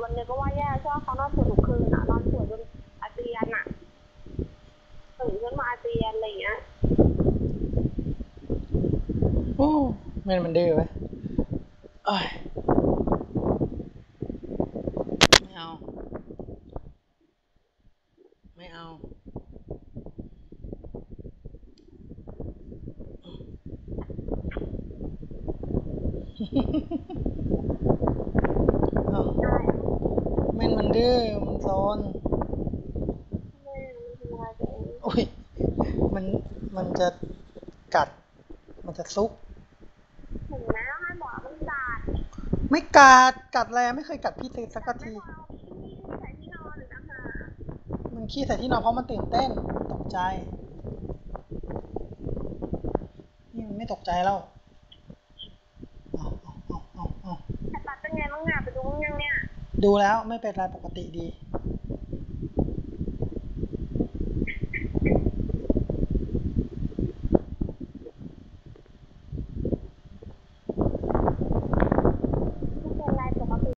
วันนี้ก็ว่าแย่ใช่ไหมเขานอนสวยทุกคืนอะนอนสวยจนอาเจียนอะตื่นขึ้นมาอาเจียนอะไรอย่างเงี้ยโอ้มันดื้อไหมเอ้ยไม่เอาไม่เอาเอามันดื้อมันโซนแม่มันทำอะไรตัวเองอุ้ยมันมันจะกัดมันจะซุกเห็นไหมให้บอกมันกัดไม่กัดอะไรไม่เคยกัดพี่เตสักทีกัดไม่พอเอาขี้ใส่ที่นอนหรือนะคะมันขี้ใส่ที่นอนเพราะมันตื่นเต้นตกใจนี่มันไม่ตกใจแล้วเอาแต่ตัดเป็นไงบ้างเนี่ยไปดูมั้งยังเนี่ยดูแล้วไม่เป็นไรปกติดี